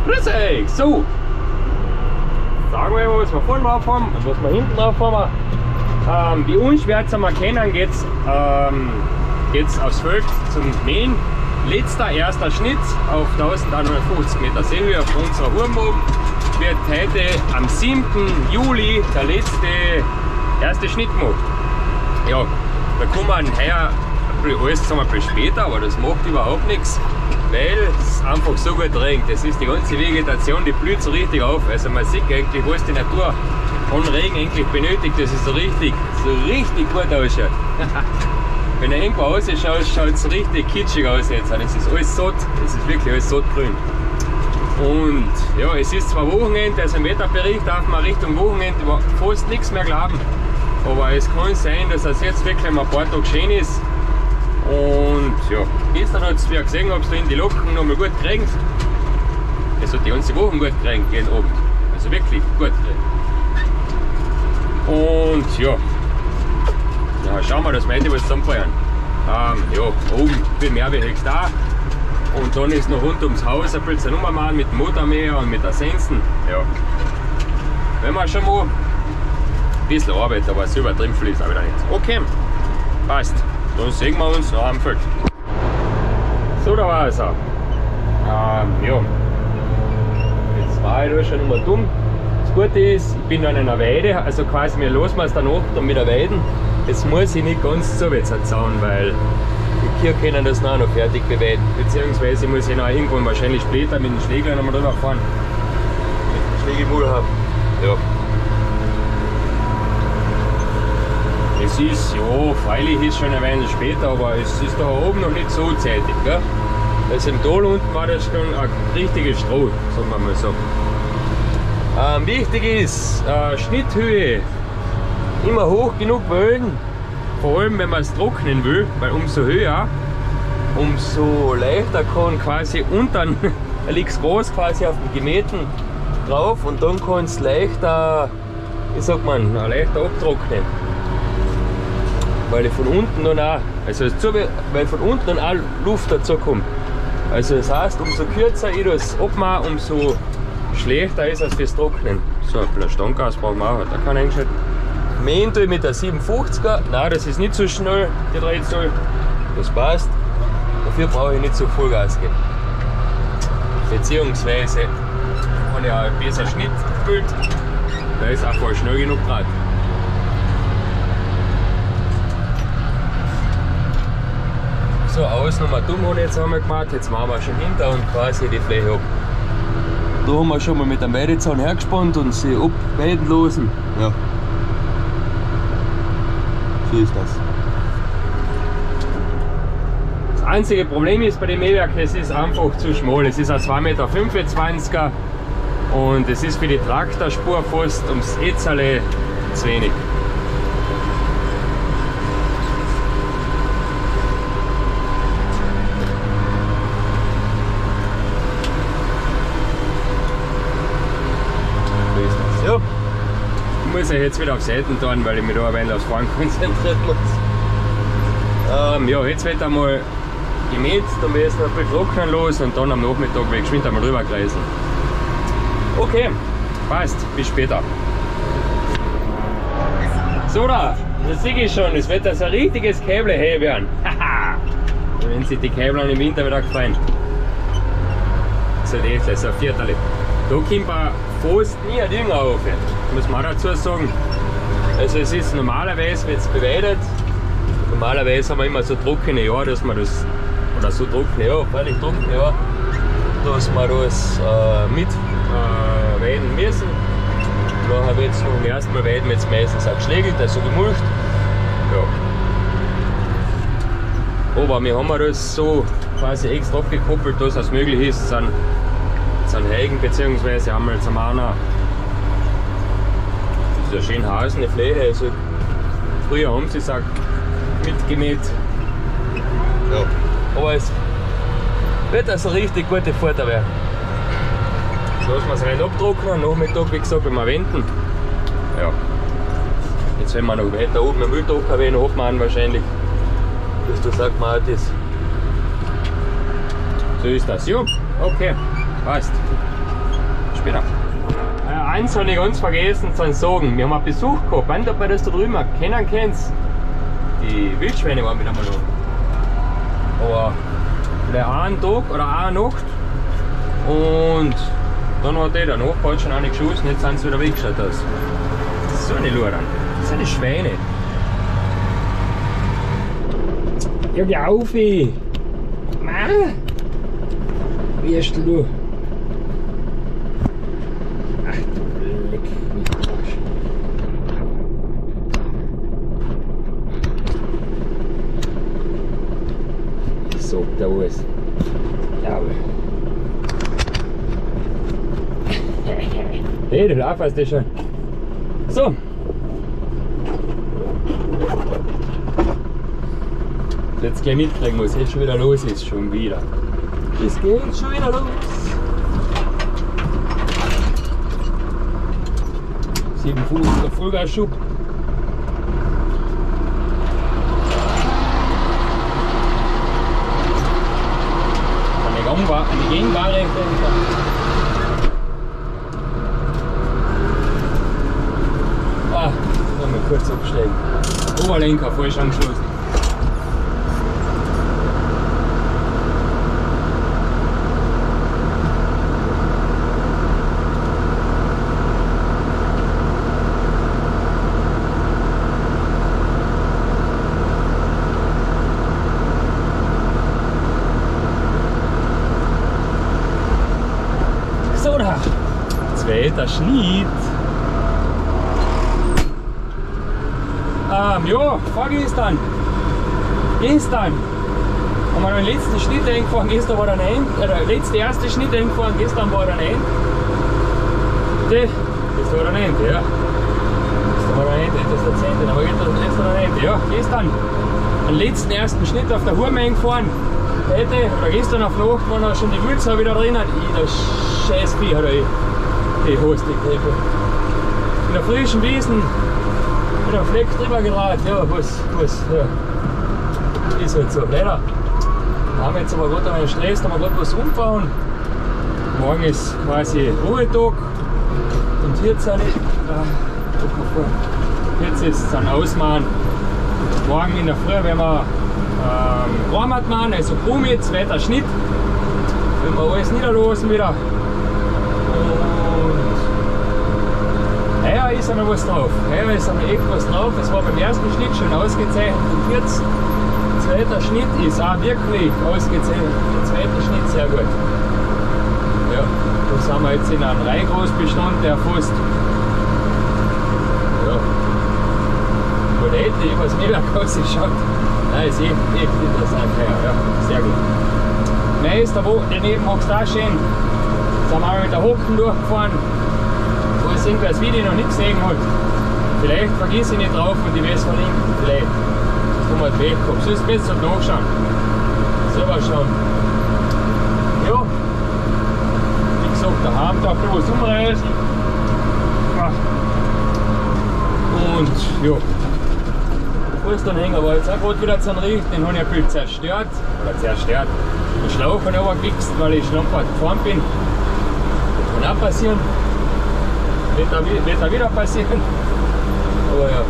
Grüß euch! So! Sagen wir mal, was wir vorne drauf haben und was wir hinten drauf haben. Wie unschwer zu erkennen geht's aufs Feld zum Mähen. Erster Schnitt auf 1150 Meter Seehöhe auf unserer Urmbogen. Wird heute am 7. Juli der erste Schnitt gemacht. Ja, da kann man heuer alles zusammen ein bisschen später, aber das macht überhaupt nichts, weil es einfach so gut regnet. Das ist die ganze Vegetation, die blüht so richtig auf. Also man sieht eigentlich, was die Natur an Regen eigentlich benötigt, dass es so richtig gut ausschaut. Wenn er irgendwo ausschaut, schaut es richtig kitschig aus jetzt. Es ist alles satt, es ist wirklich alles sattgrün. Und ja, es ist zwar Wochenende, also im Wetterbericht darf man Richtung Wochenende fast nichts mehr glauben. Aber es kann sein, dass es jetzt wirklich mal ein paar Tage schön ist. Und ja, gestern hat es, wie ihr gesehen habt, da in die Locken nochmal gut geregnet. Es hat die ganze Woche gut geregnet, jeden Abend. Also wirklich gut geregnet. Und ja, schauen wir, dass wir heute was zusammenfeuern. Ja, oben viel mehr wie höchst da. Und dann ist noch rund ums Haus ein bisschen rummachen mit dem Motormäher und mit der Sensen. Ja, wenn wir schon mal ein bisschen Arbeit, aber so übertrieben viel ist auch wieder nicht. Okay, passt. Dann sehen wir uns noch am Feld. So, da war es auch. Ja, jetzt war ich da schon immer dumm. Das Gute ist, ich bin da in einer Weide, also quasi wir losen es danach dann mit der Weiden. Jetzt muss ich nicht ganz so weit zauen, weil die Kühe können das noch fertig beweiden. Beziehungsweise muss ich noch irgendwann wahrscheinlich später mit dem Schläger nochmal drüber fahren. Mit dem Schlägelmul haben. Ja. Es ist, ja, freilich ist schon ein wenig später, aber es ist da oben noch nicht so zeitig. Gell? Also im Tal unten war das schon ein richtiges Stroh, sagen wir mal so. Wichtig ist, Schnitthöhe immer hoch genug wählen, vor allem wenn man es trocknen will, weil umso höher, umso leichter kann quasi unten, da liegt es groß quasi auf dem Gemähten drauf und dann kann es leichter, wie sagt man, leichter abtrocknen. Weil von unten dann auch, weil von unten dann auch Luft dazu kommt. Also das heißt, umso kürzer ich das abmache, umso schlechter ist es fürs Trocknen. So, ein bisschen Standgas brauchen wir auch, da kann ich einschalten. Mähen tue ich mit der 750er, nein, das ist nicht so schnell, die Drehzahl. Das passt. Dafür brauche ich nicht so Vollgas geben. Beziehungsweise, wenn ich ein besser Schnitt füllt, da ist einfach schnell genug Draht. So, außen haben wir dumm jetzt einmal gemacht, jetzt machen wir schon hinter und quasi die Fläche ab. Da haben wir schon mal mit dem Weidezaun hergespannt und sie abweiden lassen. Ja. So ist das. Das einzige Problem ist bei dem Mähwerk, es ist einfach zu schmal. Es ist ein 2,25 Meter und es ist für die Traktorspur fast ums Etzerle zu wenig. Ich muss euch jetzt wieder auf Seiten tun, weil ich mich da ein wenig aufs Fahren konzentrieren muss. Ja, jetzt wird einmal gemäht, dann werde ich es noch ein bisschen trocknen los und dann am Nachmittag werde ich geschwind einmal rüber kreisen. Okay, passt, bis später. So da sehe ich schon, es wird also ein richtiges Käble werden. Haha! Wenn sich die Käbel im Winter wieder gefallen. So, das ist ein Viertel. Da kommt man fast nie ein Ding auf, muss man auch dazu sagen. Also es ist normalerweise, wird es beweidet, normalerweise haben wir immer so trockene Jahre, dass man das, oder so trockene Jahre, völlig trockene Jahre, dass wir das mit weiden müssen. Nachher wird es noch beim ersten Mal weiden, jetzt meistens auch geschlägelt, also gemulcht. Ja. Aber wir haben das so quasi extra abgekoppelt, dass es möglich ist, sind Heigen bzw. haben wir jetzt einer, das ist eine schön hausene Fläche, also früher haben sie es auch mitgemäht. Ja. Aber es wird also richtig gute Futter werden. Lassen wir es rein abtrocknen, am Nachmittag wie gesagt wenn wir wenden. Ja. Jetzt wenn wir noch weiter oben am Mülltrocker werden, hoffen wir an wahrscheinlich, dass du sagst, man hat das. So ist das. Jo, okay, passt. später. Eins habe ich ganz vergessen zu sagen. Wir haben einen Besuch gehabt. Wenn du das da drüben kennen kennst, die Wildschweine waren wieder mal da. Aber vielleicht einen Tag oder eine Nacht. Und dann hat der Nachbar schon eine geschossen, jetzt sind sie wieder weggeschaut aus. Das ist so eine Luren. Das sind die Schweine. Ja, geh auf! Mann! Wie hast du? Ach du Leck mich am Arsch. So, da alles. Jawohl. Hey, du laufst das schon. So. Jetzt gleich mitkriegen, was jetzt schon wieder los ist. Schon wieder. Es geht schon wieder los. 750er Vollgasschub. Eine Gegenbare. Ah, noch mal kurz absteigen. Oberlenker falsch angeschlossen. So da, zweiter Schnitt. Ja, vorgestern haben wir den letzten Schnitt eingefahren, gestern war der letzte erste Schnitt eingefahren, gestern war der Nein. Das war der Nein, ja. Das war der Nein, das ist der 10. Aber gestern der Nein. Ja, gestern den letzten ersten Schnitt auf der Hurme eingefahren. Heute oder gestern auf Nacht waren auch schon die Wülzer wieder drinnen. Das scheiß Vieh hat die Hose gekriegt. In der frischen Wiesen mit einem Fleck drüber geraten. Ja, ja. Ist halt so. Leider haben wir jetzt aber gerade einen Stress, da haben wir gerade was umgefahren. Morgen ist quasi Ruhetag. Und jetzt ist es ein Ausmachen. Morgen in der Früh werden wir Heimat machen, also Brumi, zweiter Schnitt. Wenn wir alles niederlassen wieder. Und heuer ist noch was drauf. Heuer ist noch echt was drauf. Es war beim ersten Schnitt schon ausgezeichnet. Und jetzt, zweiter Schnitt ist auch wirklich ausgezeichnet. Der zweite Schnitt sehr gut. Ja, da sind wir jetzt in einem Reigroßbestand, der fast hätte ich was mega ausgeschaut. Nein, ist echt interessant. Ja, sehr gut. Mai ist daneben magst du auch schön. Jetzt sind wir mit der Hocken durchgefahren, wo es irgendwie das Video noch nicht gesehen hat. Vielleicht vergiss ich nicht drauf und die West verlinken. Vielleicht. Das haben wir weg gehabt. Sonst besser nachschauen. Selber schauen. Ja. Wie gesagt, daheim darf ich was umreißen. Und ja. Dann hängen, aber jetzt auch gerade wieder zum Riech, den habe ich ein bisschen zerstört. Den Schlauch habe ich aber gewichst, weil ich Schlammbad gefahren bin. Das kann auch passieren. Wird auch wieder passieren. Aber ja,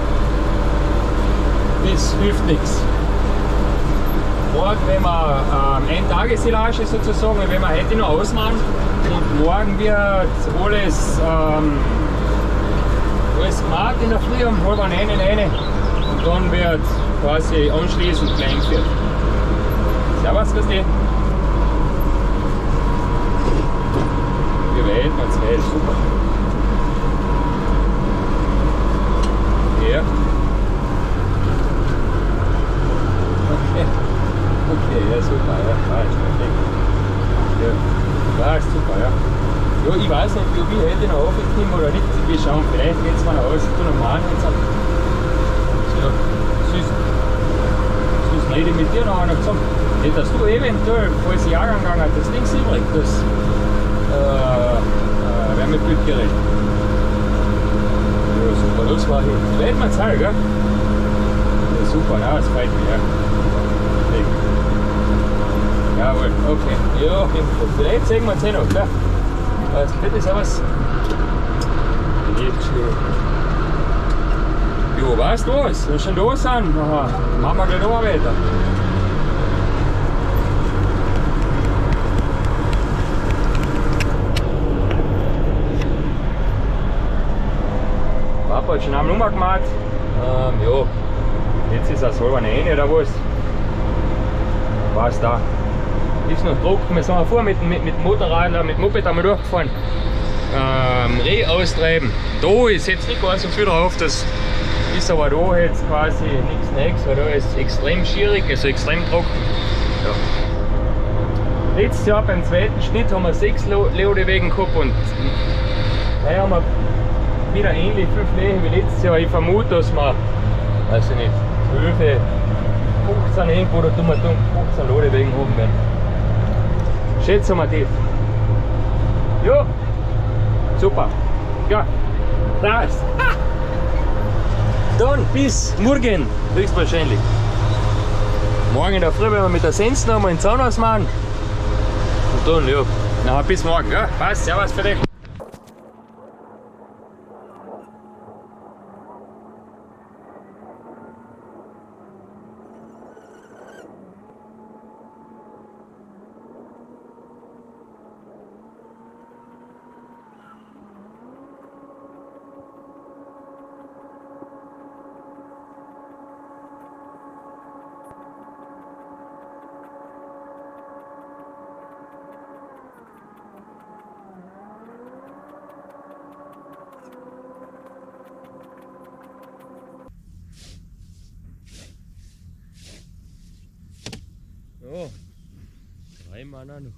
das hilft nichts. Morgen, wenn wir Ein-Tages-Silage sozusagen, wenn wir heute noch ausmachen und morgen wird alles gemacht in der Früh um 8:30. Und dann wird quasi anschließend klein geführt. Servus, grüß dich. Wir werden uns weit, super. Ja. Okay, ja super, ja. Perfekt. Ja, passt super, ja. Ja, ich weiß nicht, ob ich heute noch aufgekommen oder nicht. Wir schauen, vielleicht geht es mal aus. Ich tue noch mal jetzt. Ja, süß rede mit dir noch einer gesagt. Nicht, dass du eventuell, falls ich Jahrgang gegangen hast, das links übrig, das Wärmebildgerät. Ja, super, das war hier. Lädt man Zahl, gell? Ja, super, ja, das freut mich, ja. Jawohl, okay. Ja, vielleicht sehen wir uns eh noch, gell? Was sieht das aus? Nicht schön. Jo, weißt du was? Wenn wir schon da sind, aha, machen wir gleich noch weiter. Papa hat schon eine Nummer gemacht. Ja, jetzt ist es halb eine oder was. Was da? Ist noch Druck. Wir sind vor mit dem Motorrad, mit dem Moped einmal durchgefahren. Reh austreiben. Da ist jetzt nicht gar so viel drauf, das ist aber da jetzt quasi nichts Neues, weil da ist extrem schwierig, also extrem trocken. Ja. Letztes Jahr beim zweiten Schnitt haben wir 6 Ladewegen gehabt und heuer haben wir wieder ähnlich viel Fläche wie letztes Jahr. Ich vermute, dass wir, weiß ich nicht, 12, 15 irgendwo da tun wir 15 Ladewegen haben werden. Schätzen wir das. Ja, super. Ja, das. Dann bis morgen, höchstwahrscheinlich. Morgen in der Früh werden wir mit der Sense noch mal in den Zahnhaus machen. Und dann, ja, na, bis morgen. Ja, passt, servus für dich. Ja, 3 Mann auch noch.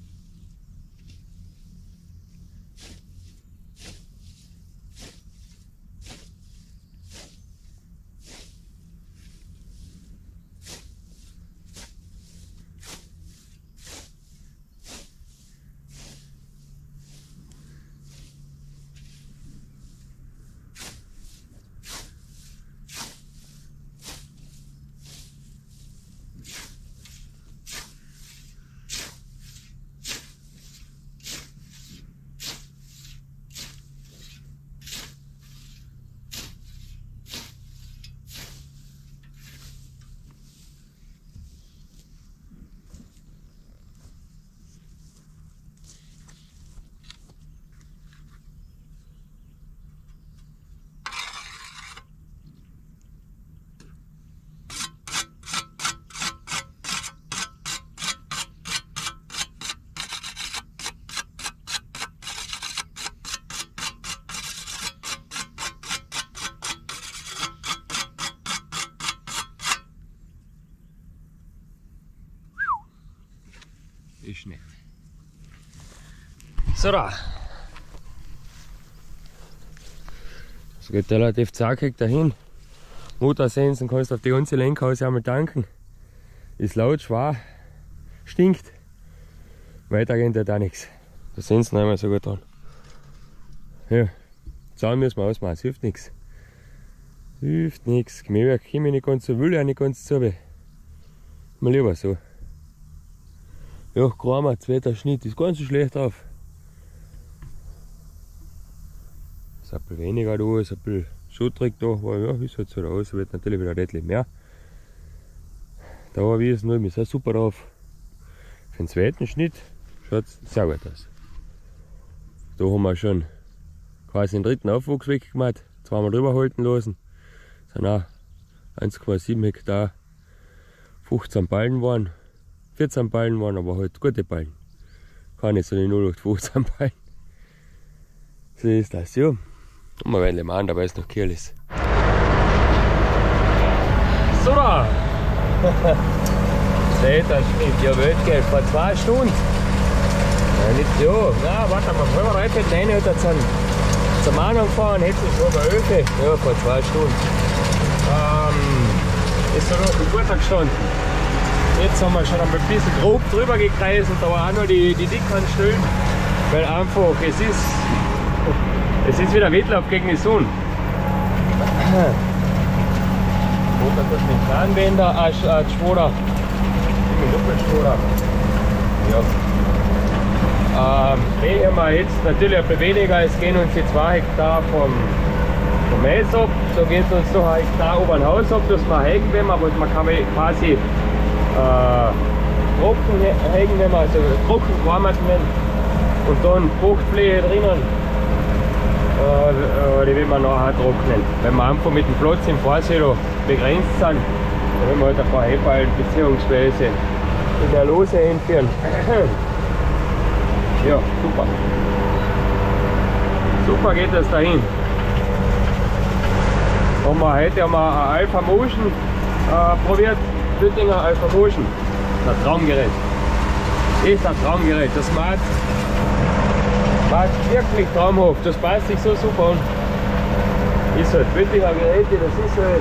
Ist nett. So da. Das geht relativ zackig dahin. Motorsensen kannst du auf die ganze Lenkhaus einmal tanken. Ist laut, schwer, stinkt. Weiter geht da nichts. Da Sensen einmal so gut dran. Ja, Zaun müssen wir ausmachen, es hilft nichts. Hilft nichts. Gemähwerk komme ich nicht ganz so, will ich auch nicht ganz so. Mal lieber so. Ja, Kramer, zweiter Schnitt, ist ganz so schlecht auf. Ist ein bisschen weniger da, ist ein bisschen schuttrig da, aber ja, ist halt so da aus, wird natürlich wieder deutlich mehr. Da wie es nur, wir sind super drauf. Für den zweiten Schnitt schaut es sehr gut aus. Da haben wir schon quasi den dritten Aufwuchs weggemacht, zweimal drüber halten lassen. Das sind auch 1,7 Hektar, 15 Ballen waren. 14 Ballen waren aber halt gute Ballen. Keine so die 0815 Ballen. So ist das, ja. Und wir werden machen, dabei es noch kühl ist. So da! Zweiter Schnitt, ja, Weltgeld vor 2 Stunden. Ja, nicht so. Na, warte mal, wenn wir heute rein hat er zum Anfang gefahren, hätte es schon bei 11. Ja, vor 2 Stunden. Ist da noch ein guter gestanden. Jetzt haben wir schon ein bisschen grob drüber gekreiselt, aber auch nur die dicken Stellen, weil einfach es ist wieder Wettlauf gegen die Sonne. Oder das mit Zahnbänder, ein Schwoder, mit Doppelschwoder. Ja. Mähen wir jetzt natürlich ein bisschen weniger, es gehen uns die 2 Hektar vom Mais ab, so geht es uns noch 1 Hektar über ein Haus ab, dass wir hegen werden, aber man kann quasi trocken hegen, wenn man also trocken gewarmt werden und dann Fruchtfläche drinnen, die will man nachher trocknen. Wenn wir einfach mit dem Platz im Vorsilo begrenzt sind, dann will wir halt ein paar Heballen bzw. in der Lose hinführen. Ja, super. Super geht das dahin. Und heute haben wir ein Alpha Motion probiert. Lüttinger Alpha Motion. Das ist ein Traumgerät. Ist ein Traumgerät. Das macht wirklich traumhaft. Das passt sich so super an. Ist halt Lüttinger Geräte, das ist halt.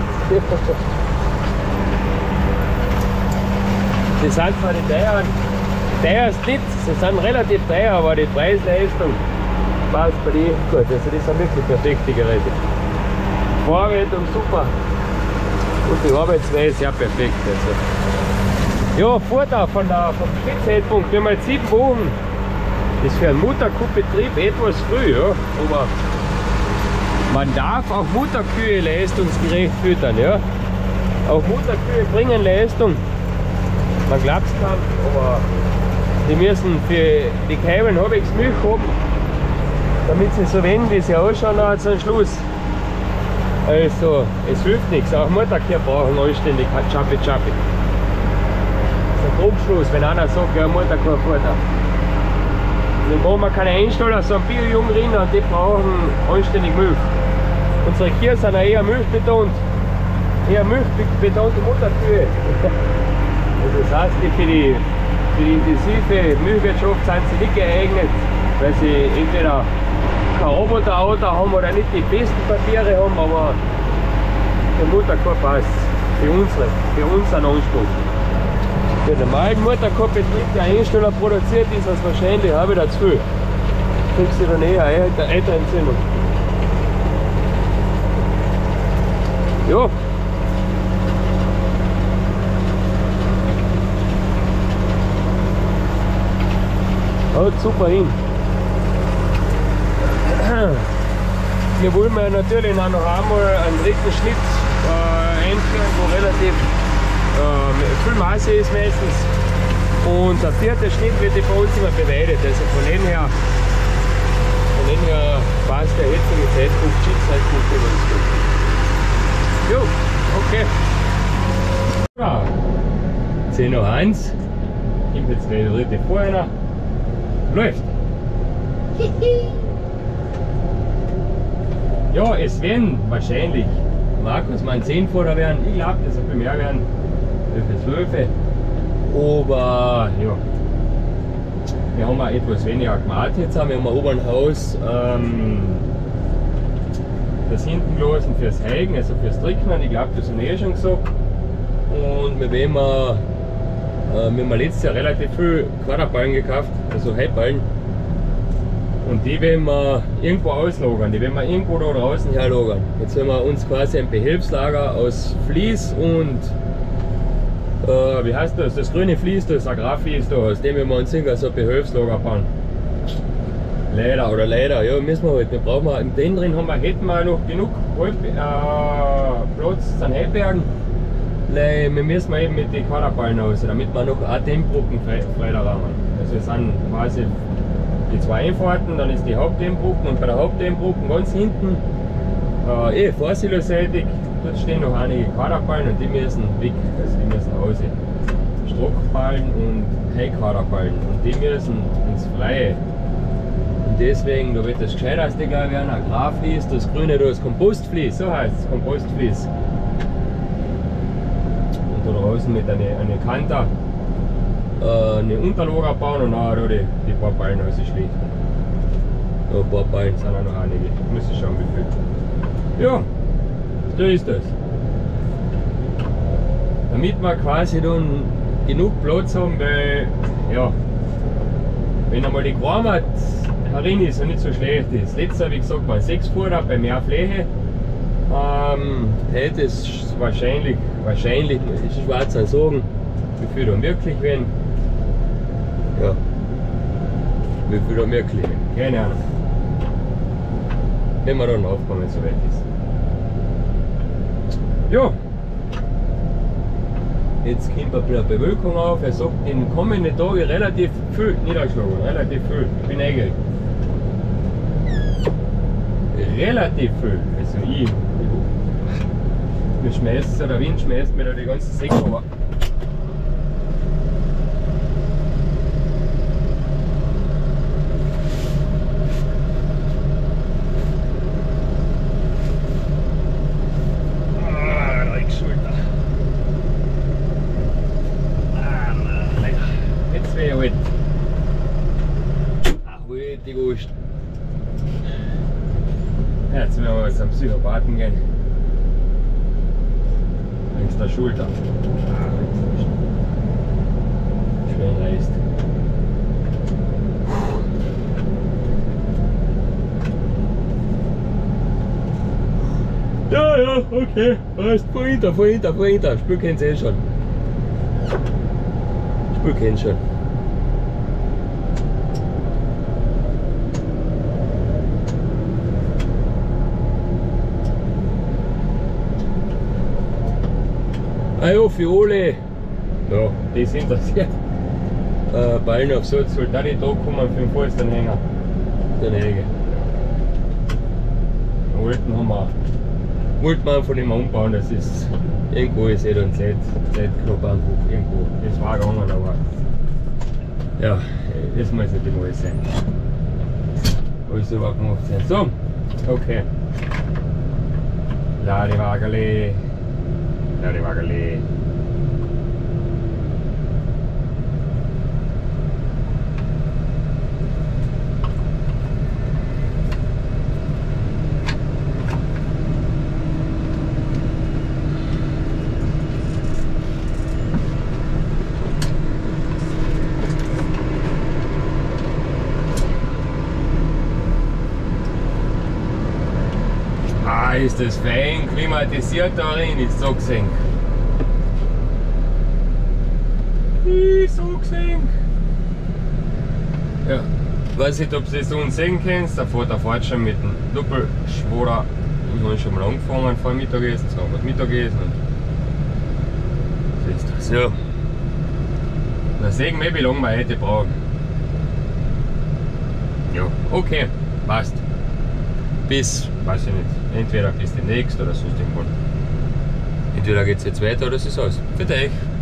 Die sind zwar die teuer ist nicht, sie sind relativ teuer, aber die Preis-Leistung passt bei denen gut. Also die sind wirklich perfekte Geräte. Vorarbeitung super und die Arbeitsweise ja perfekt. Also. Ja, Vorteil vom Spitzzeitpunkt, wir haben jetzt 7 Wochen. Das ist für einen Mutterkuhbetrieb etwas früh, ja, aber man darf auch Mutterkühe leistungsgerecht füttern. Ja. Auch Mutterkühe bringen Leistung. Man glaubt es kaum, aber die müssen für die Kälber halbwegs Milch haben, damit sie so wenig wie sie ausschauen, dann zum Schluss. Also, es hilft nichts, auch Mutterkühe brauchen anständig Chappi. Das ist ein Grobschluss, wenn einer sagt, ja, Mutterkuh Vorteil. Dann brauchen wir keine Einsteller, so ein Bio-Jungrinder und die brauchen anständig Milch. Unsere Kühe sind eher milchbetont, milchbetonte Mutterkühe. Also das heißt, für die intensive Milchwirtschaft sind sie nicht geeignet, weil sie entweder kein Roboterauto haben oder nicht die besten Papiere haben, aber der Mutterkuh passt. Für unseren Anspruch. Der normalen Mutterkuhbetrieb, der Einsteller produziert, ist das wahrscheinlich habe ich da zu viel. Kriegst du dann eher eine Entzündung. Ja. Haut super hin. Wir wollen natürlich auch noch einmal einen dritten Schnitt einführen, wo relativ viel Masse ist meistens. Und der 4. Schnitt wird bei uns immer beweidet. Also von dem her passt der jetzige Zeitpunkt, Schnittzeitpunkt für uns gut. Jo, okay. Ja, 10:01 Uhr. Ich habe jetzt gleich die dritte vorher. Läuft. Ja, es werden wahrscheinlich, Markus mal 10 Futter werden. Ich glaube, dass es ein bisschen mehr werden. 12. Aber ja, wir haben auch etwas weniger gemacht jetzt. Wir haben oben ein Haus das hinten gelassen fürs Heigen, also fürs Trocknen. Ich glaube, das haben wir schon gesagt. Und wir haben letztes Jahr relativ viel Quaderballen gekauft, also Heilballen. Und die werden wir irgendwo auslagern, die werden wir irgendwo da draußen herlagern. Jetzt haben wir uns quasi ein Behelfslager aus Vlies und wie heißt das? Das grüne Vlies, das Agrarvlies da, aus dem wir uns so ein Behelfslager bauen. Leider, ja, müssen wir halt. Wir brauchen in drin hätten wir noch genug Platz zum Heilbergen. Wir müssen eben mit den Quaderballen raus, damit wir noch auch Dämmbrücken frei da haben. Also es sind quasi die 2 Einfahrten, dann ist die Hauptdämmbrücken und bei der Hauptdämmbrücken ganz hinten, vorsiloseitig, dort stehen noch einige Quaderballen und die müssen weg, also die müssen raus. Strockballen und Heilquaderballen und die müssen ins Freie. Und deswegen, da wird das gescheiterste gleich werden, Agrarvlies, das grüne da ist Kompostvlies, so heißt es, Kompostvlies. Da draußen mit einer Kante eine Unterlager bauen und auch da die paar Ballen rausschlägt. Ja, ein paar Ballen sind auch noch einige. Ich muss schauen wie viel. Ja, so ist das. Damit wir quasi dann genug Platz haben, weil ja, wenn einmal die Quarmat herin ist und nicht so schlecht ist. Letztes Jahr, wie gesagt, waren 6 Futter bei mehr Fläche. Heute ist wahrscheinlich, ist schwer zu sagen, wie viel dann wirklich werden. Ja. Wie viel da mehr kleben? Keine Ahnung. Wenn wir dann aufkommen, wenn es soweit ist. Ja, Jetzt kommt ein bisschen Bewölkung auf. Er sagt, in den kommenden Tagen relativ viel Niederschlag. Relativ viel. Ich bin neugierig. Relativ viel. Also mir schmeißt, der Wind schmeißt mir da die ganzen Säcke runter. jetzt wäre ich halt. Ach, die Wurst. Ja, jetzt werden wir jetzt am Psychopathen gehen. Längs der Schulter. Schön reißt. Ja, ja, okay. Passt, vor hinter. Spiel kennst du eh schon. Spiel kennst du schon. Ah ja, für alle, Ja, die sind interessiert. Ballen auf Salz, Sollte auch nicht da kommen für den Falstanhänger. der Nähe. Den alten haben wir. Wollte man von dem umbauen, das ist irgendwo ist dann Zeitknopf einfach irgendwo. Das war gegangen, aber Ja, das muss nicht immer alles sein. alles überhaupt gemacht sein. So, Okay. Ladewagele. Ladewagele. Ah, ist das fein klimatisiert da drin, ist so gesehen. Ist so gesehen. Ja, weiß nicht, ob du das unten sehen kannst, da fährt schon mit dem Doppelschwader. Wir haben schon mal angefangen vor dem Mittagessen, jetzt haben wir das Mittagessen und so ist das. Ja. Dann sehen wir, wie lange wir heute brauchen. Ja, okay, passt. Bis, weiß ich nicht, entweder bis demnächst oder sonst irgendwann. entweder geht es jetzt weiter oder es ist aus. Für dich.